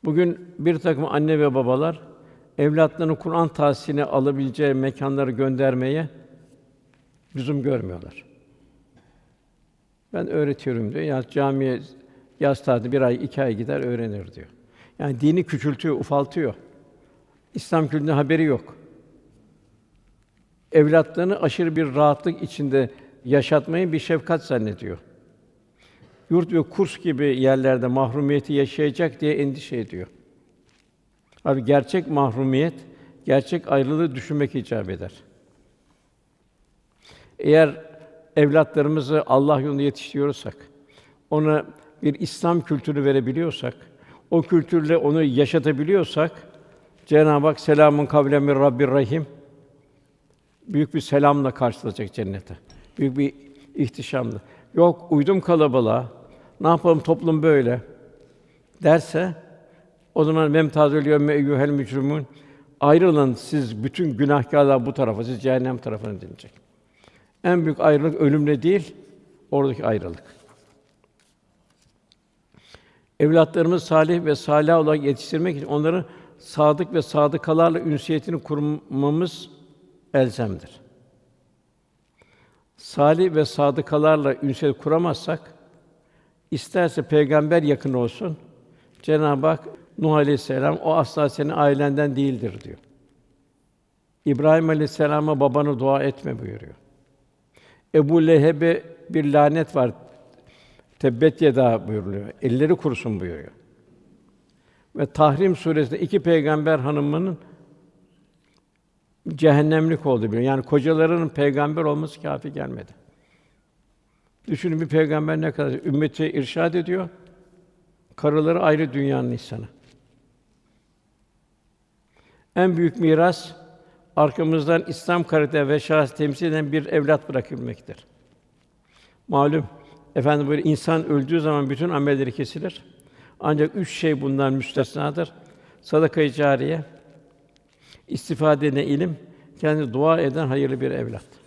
Bugün bir takım anne ve babalar evlatlarını Kur'an tahsilini alabileceği mekânlara göndermeye lüzum görmüyorlar. Ben öğretiyorum diyor. Ya camiye yaz tatilinde 1 ay, 2 ay gider öğrenir diyor. Yani dini küçültüyor, ufaltıyor. İslam kültüründen haberi yok. Evlatlarını aşırı bir rahatlık içinde yaşatmayı bir şefkat zannediyor. Yurt ve kurs gibi yerlerde mahrumiyeti yaşayacak diye endişe ediyor. Abi gerçek mahrumiyet, gerçek ayrılığı düşünmek icap eder. Eğer evlatlarımızı Allah yolunda yetiştiriyorsak, ona bir İslam kültürü verebiliyorsak, o kültürle onu yaşatabiliyorsak, Cenab-ı Hak selamun kavlen min Rabbir Rahim büyük bir selamla karşılayacak cennete. Büyük bir ihtişamla. Yok uydum kalabalığa. Ne yapalım toplum böyle derse o zaman memtazül yevme eyyuhel mücrimun ayrılın siz bütün günahkârlar bu tarafa, siz cehennem tarafına denilecek. En büyük ayrılık ölümle değil, oradaki ayrılık. Evlatlarımızı salih ve sâlihâ olarak yetiştirmek için onları sadık ve sadıkalarla ünsiyetini kurmamız elzemdir. Salih ve sadıkalarla ünsiyet kuramazsak, isterse peygamber yakın olsun, Cenab-ı Hak Nuh Aleyhisselam o asla senin ailenden değildir diyor. İbrahim Aleyhisselam'a babanı dua etme buyuruyor. Ebu Leheb'e bir lanet var. Tebbet yeda buyuruluyor. Elleri kurusun buyuruyor. Ve Tahrim suresinde 2 peygamber hanımının cehennemlik oldu buyuruyor. Yani kocalarının peygamber olması kâfi gelmedi. Düşünün bir peygamber ne kadar ümmeti irşad ediyor. Karıları ayrı dünyanın insanı. En büyük miras arkamızdan İslam karakter ve şahs temsil eden bir evlat bırakabilmektir. Malum efendim böyle insan öldüğü zaman bütün amelleri kesilir. Ancak 3 şey bundan müstesnadır. Sadaka-i câriye, istifade eden ilim, kendi dua eden hayırlı bir evlat.